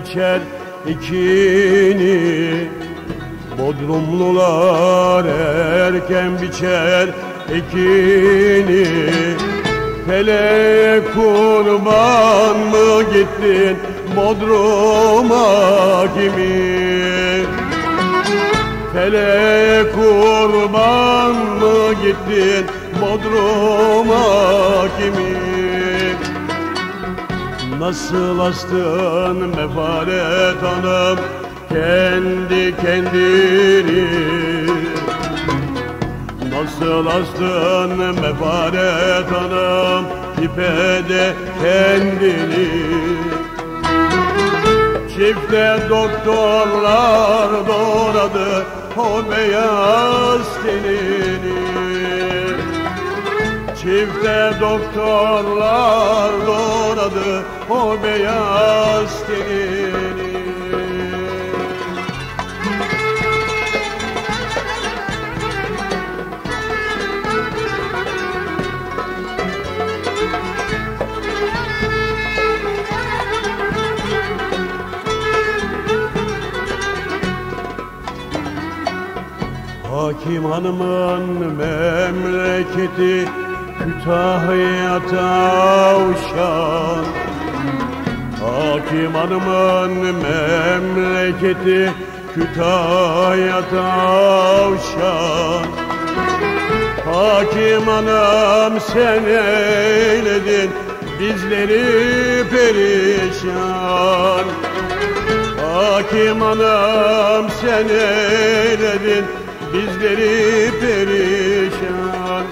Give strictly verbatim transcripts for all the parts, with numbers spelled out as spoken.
biçer ekini, Bodrumlular erken biçer ekini. Hele kurban mı gittin Bodrum'a kimi? Hele kurban mı gittin Bodrum'a kimi? Nasıl astın Mefaret Hanım kendi kendini? Nasıl astın Mefaret Hanım ipede kendini? Çifte doktorlar doğradı o beyaz tenini. Çifte doktorlar doğradı o beyaz tenini. Hakim Hanım'ın memleketi Kütahya Tavşan. Hakim Hanım'ın memleketi Kütahya Tavşan. Hakim Hanım sen eyledin bizleri perişan. Hakim Hanım sen eyledin bizleri perişan.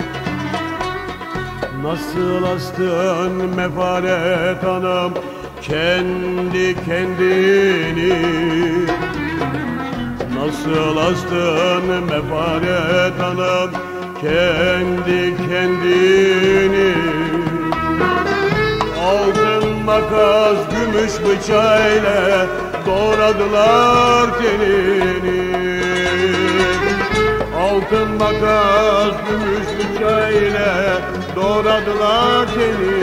Nasıl astın Mefaret Hanım kendi kendini? Nasıl astın Mefaret Hanım kendi kendini? Altın makas gümüş bıçağıyla doğradılar tenini. Altın makas gümüş bıçağıyla doğradılar tenini.